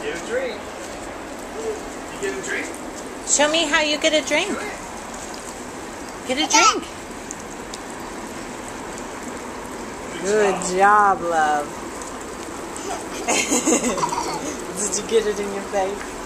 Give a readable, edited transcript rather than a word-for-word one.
Get a drink. You get a drink? Show me how you get a drink. Get a drink. Good job, love. Did you get it in your face?